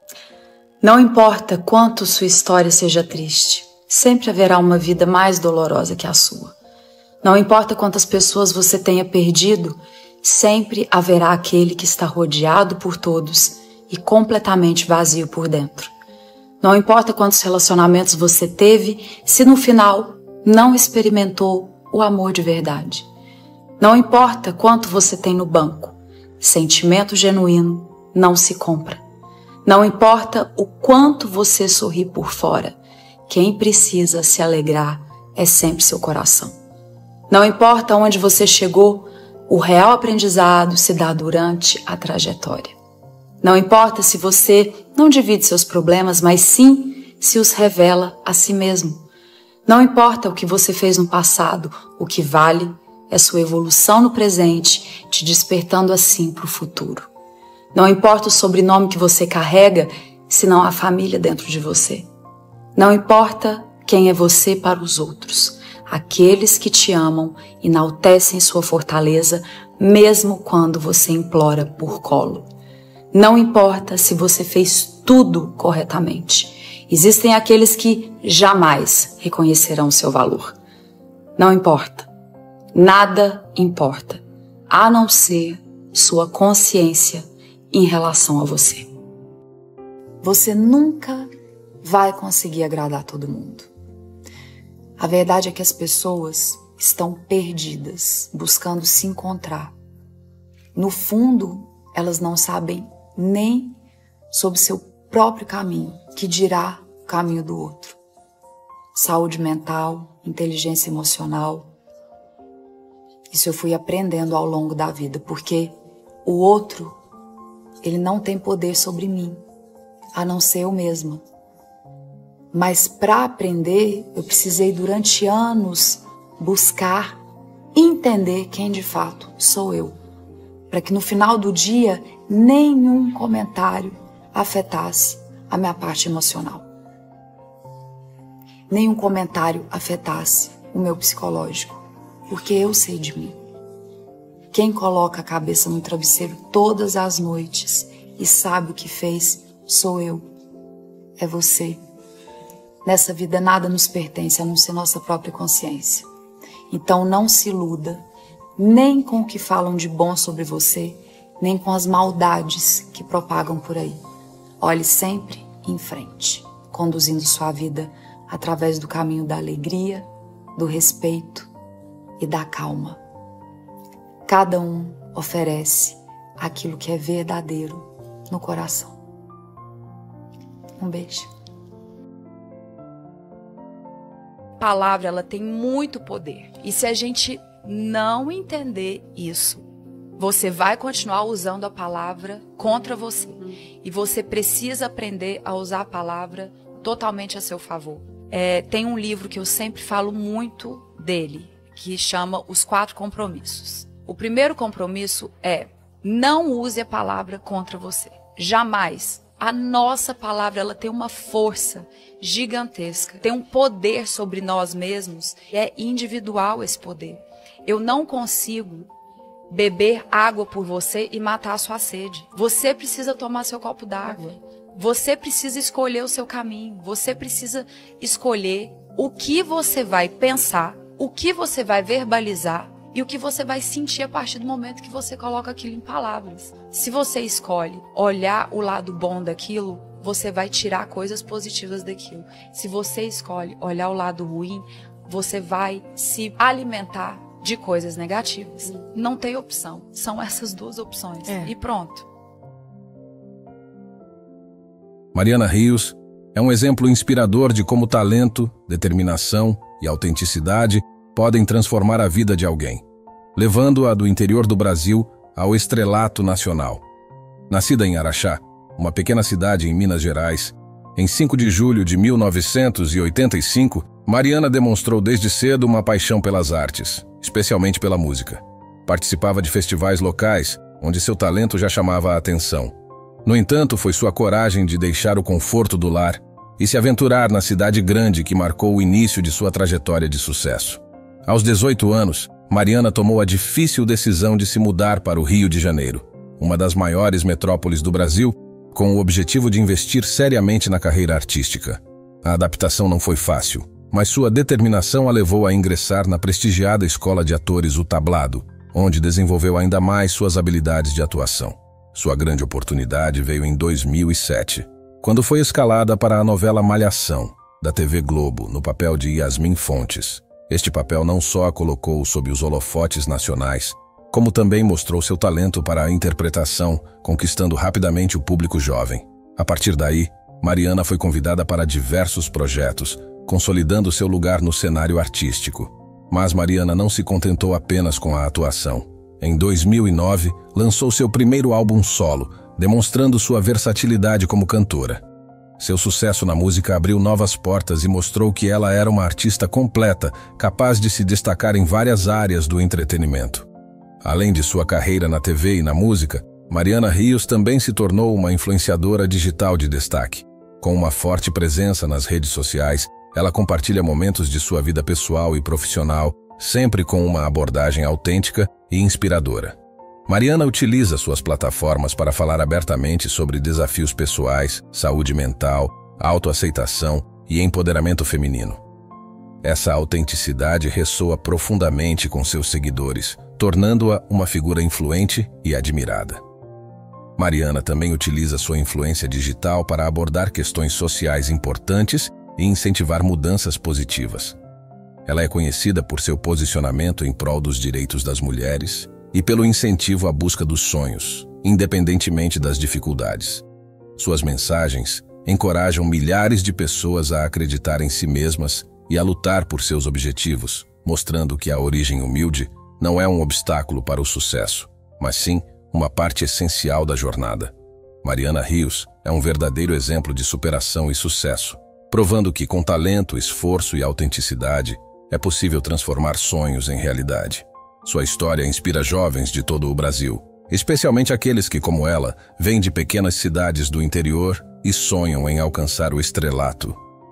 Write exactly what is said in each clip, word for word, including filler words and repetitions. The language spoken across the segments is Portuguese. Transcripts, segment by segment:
Não importa quanto sua história seja triste, sempre haverá uma vida mais dolorosa que a sua. Não importa quantas pessoas você tenha perdido, sempre haverá aquele que está rodeado por todos e completamente vazio por dentro. Não importa quantos relacionamentos você teve, se no final não experimentou o amor de verdade. Não importa quanto você tem no banco, sentimento genuíno não se compra. Não importa o quanto você sorri por fora, quem precisa se alegrar é sempre seu coração. Não importa onde você chegou, o real aprendizado se dá durante a trajetória. Não importa se você não divide seus problemas, mas sim se os revela a si mesmo. Não importa o que você fez no passado, o que vale é sua evolução no presente, te despertando assim para o futuro. Não importa o sobrenome que você carrega, se não há família dentro de você. Não importa quem é você para os outros. Aqueles que te amam enaltecem sua fortaleza, mesmo quando você implora por colo. Não importa se você fez tudo corretamente. Existem aqueles que jamais reconhecerão seu valor. Não importa. Nada importa, a não ser sua consciência em relação a você. Você nunca vai conseguir agradar todo mundo. A verdade é que as pessoas estão perdidas, buscando se encontrar. No fundo, elas não sabem nem sobre seu próprio caminho, que dirá o caminho do outro. Saúde mental, inteligência emocional. Isso eu fui aprendendo ao longo da vida, porque o outro, ele não tem poder sobre mim, a não ser eu mesma. Mas para aprender, eu precisei durante anos buscar entender quem de fato sou eu, para que no final do dia nenhum comentário afetasse a minha parte emocional. Nenhum comentário afetasse o meu psicológico, porque eu sei de mim. Quem coloca a cabeça no travesseiro todas as noites e sabe o que fez, sou eu. É você. Nessa vida nada nos pertence a não ser nossa própria consciência. Então não se iluda, nem com o que falam de bom sobre você, nem com as maldades que propagam por aí. Olhe sempre em frente, conduzindo sua vida através do caminho da alegria, do respeito e da calma. Cada um oferece aquilo que é verdadeiro no coração. Um beijo. A palavra, ela tem muito poder. E se a gente não entender isso, você vai continuar usando a palavra contra você. E você precisa aprender a usar a palavra totalmente a seu favor. É, tem um livro que eu sempre falo muito dele, que chama Os Quatro Compromissos. O primeiro compromisso é: não use a palavra contra você. Jamais. A nossa palavra, ela tem uma força gigantesca, tem um poder sobre nós mesmos, e é individual esse poder. Eu não consigo beber água por você e matar a sua sede. Você precisa tomar seu copo d'água. Você precisa escolher o seu caminho. Você precisa escolher o que você vai pensar, o que você vai verbalizar e o que você vai sentir a partir do momento que você coloca aquilo em palavras. Se você escolhe olhar o lado bom daquilo, você vai tirar coisas positivas daquilo. Se você escolhe olhar o lado ruim, você vai se alimentar de coisas negativas. Não tem opção. São essas duas opções. É. E pronto. Mariana Rios é um exemplo inspirador de como talento, determinação e autenticidade podem transformar a vida de alguém, levando-a do interior do Brasil ao estrelato nacional. Nascida em Araxá, uma pequena cidade em Minas Gerais, em cinco de julho de mil novecentos e oitenta e cinco, Mariana demonstrou desde cedo uma paixão pelas artes, especialmente pela música. Participava de festivais locais, onde seu talento já chamava a atenção. No entanto, foi sua coragem de deixar o conforto do lar e se aventurar na cidade grande que marcou o início de sua trajetória de sucesso. Aos dezoito anos, Mariana tomou a difícil decisão de se mudar para o Rio de Janeiro, uma das maiores metrópoles do Brasil, com o objetivo de investir seriamente na carreira artística. A adaptação não foi fácil, mas sua determinação a levou a ingressar na prestigiada escola de atores O Tablado, onde desenvolveu ainda mais suas habilidades de atuação. Sua grande oportunidade veio em dois mil e sete, quando foi escalada para a novela Malhação, da T V Globo, no papel de Yasmin Fontes. Este papel não só a colocou sob os holofotes nacionais, como também mostrou seu talento para a interpretação, conquistando rapidamente o público jovem. A partir daí, Mariana foi convidada para diversos projetos, consolidando seu lugar no cenário artístico. Mas Mariana não se contentou apenas com a atuação. Em dois mil e nove, lançou seu primeiro álbum solo, demonstrando sua versatilidade como cantora. Seu sucesso na música abriu novas portas e mostrou que ela era uma artista completa, capaz de se destacar em várias áreas do entretenimento. Além de sua carreira na T V e na música, Mariana Rios também se tornou uma influenciadora digital de destaque. Com uma forte presença nas redes sociais, ela compartilha momentos de sua vida pessoal e profissional, sempre com uma abordagem autêntica e inspiradora. Mariana utiliza suas plataformas para falar abertamente sobre desafios pessoais, saúde mental, autoaceitação e empoderamento feminino. Essa autenticidade ressoa profundamente com seus seguidores, tornando-a uma figura influente e admirada. Mariana também utiliza sua influência digital para abordar questões sociais importantes e incentivar mudanças positivas. Ela é conhecida por seu posicionamento em prol dos direitos das mulheres e pelo incentivo à busca dos sonhos, independentemente das dificuldades. Suas mensagens encorajam milhares de pessoas a acreditar em si mesmas e a lutar por seus objetivos, mostrando que a origem humilde não é um obstáculo para o sucesso, mas sim uma parte essencial da jornada. Mariana Rios é um verdadeiro exemplo de superação e sucesso, provando que com talento, esforço e autenticidade é possível transformar sonhos em realidade. Sua história inspira jovens de todo o Brasil, especialmente aqueles que, como ela, vêm de pequenas cidades do interior e sonham em alcançar o estrelato.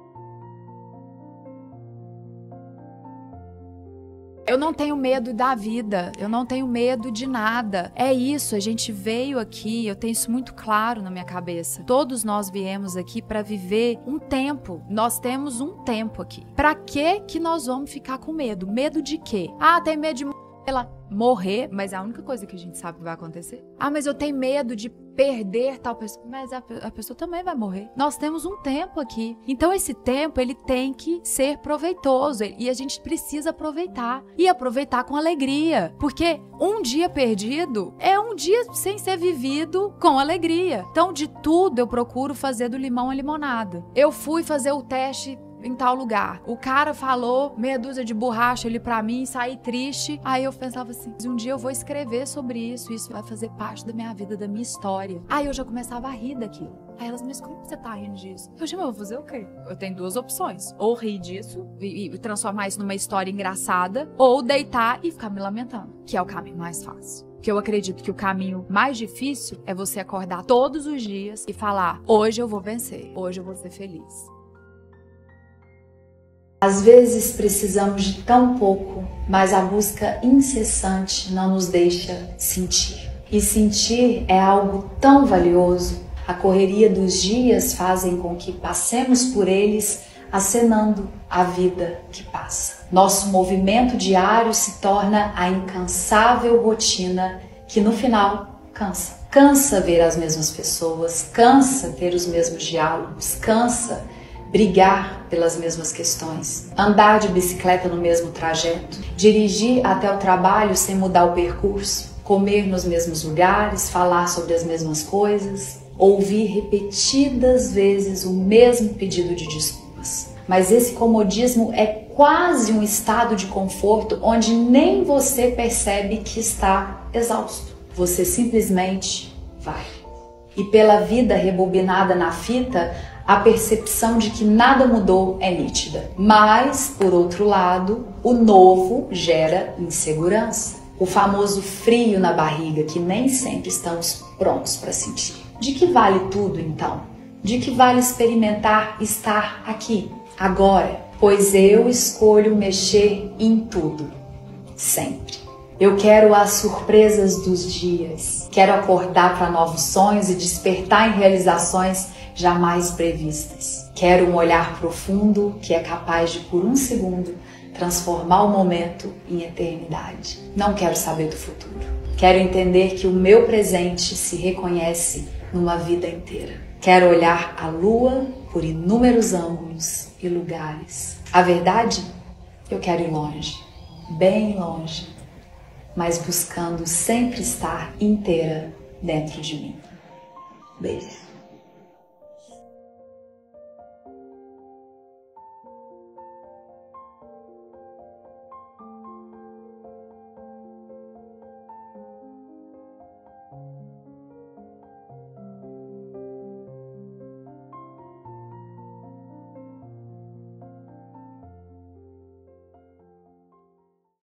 Eu não tenho medo da vida, eu não tenho medo de nada. É isso, a gente veio aqui, eu tenho isso muito claro na minha cabeça. Todos nós viemos aqui para viver um tempo. Nós temos um tempo aqui. Para que que nós vamos ficar com medo? Medo de quê? Ah, tem medo de ela morrer, mas é a única coisa que a gente sabe que vai acontecer. Ah, mas eu tenho medo de perder tal pessoa. Mas a, a pessoa também vai morrer. Nós temos um tempo aqui. Então esse tempo, ele tem que ser proveitoso e a gente precisa aproveitar. E aproveitar com alegria. Porque um dia perdido é um dia sem ser vivido com alegria. Então de tudo eu procuro fazer do limão a limonada. Eu fui fazer o teste em tal lugar. O cara falou meia dúzia de borracha ali pra mim, saí triste. Aí eu pensava assim, um dia eu vou escrever sobre isso, isso vai fazer parte da minha vida, da minha história. Aí eu já começava a rir daquilo. Aí elas, mas como você tá rindo disso? Eu disse, mas eu vou fazer o quê? Eu tenho duas opções. Ou rir disso e, e transformar isso numa história engraçada, ou deitar e ficar me lamentando, que é o caminho mais fácil. Porque eu acredito que o caminho mais difícil é você acordar todos os dias e falar, hoje eu vou vencer, hoje eu vou ser feliz. Às vezes precisamos de tão pouco, mas a busca incessante não nos deixa sentir. E sentir é algo tão valioso. A correria dos dias fazem com que passemos por eles acenando a vida que passa. Nosso movimento diário se torna a incansável rotina que no final cansa. Cansa ver as mesmas pessoas, cansa ter os mesmos diálogos, cansa brigar pelas mesmas questões, andar de bicicleta no mesmo trajeto, dirigir até o trabalho sem mudar o percurso, comer nos mesmos lugares, falar sobre as mesmas coisas, ouvir repetidas vezes o mesmo pedido de desculpas. Mas esse comodismo é quase um estado de conforto onde nem você percebe que está exausto. Você simplesmente vai. E pela vida rebobinada na fita, a percepção de que nada mudou é nítida. Mas, por outro lado, o novo gera insegurança. O famoso frio na barriga que nem sempre estamos prontos para sentir. De que vale tudo, então? De que vale experimentar estar aqui, agora? Pois eu escolho mexer em tudo, sempre. Eu quero as surpresas dos dias. Quero acordar para novos sonhos e despertar em realizações jamais previstas. Quero um olhar profundo que é capaz de, por um segundo, transformar o momento em eternidade. Não quero saber do futuro. Quero entender que o meu presente se reconhece numa vida inteira. Quero olhar a lua por inúmeros ângulos e lugares. A verdade, eu quero ir longe, bem longe, mas buscando sempre estar inteira dentro de mim. Beijo.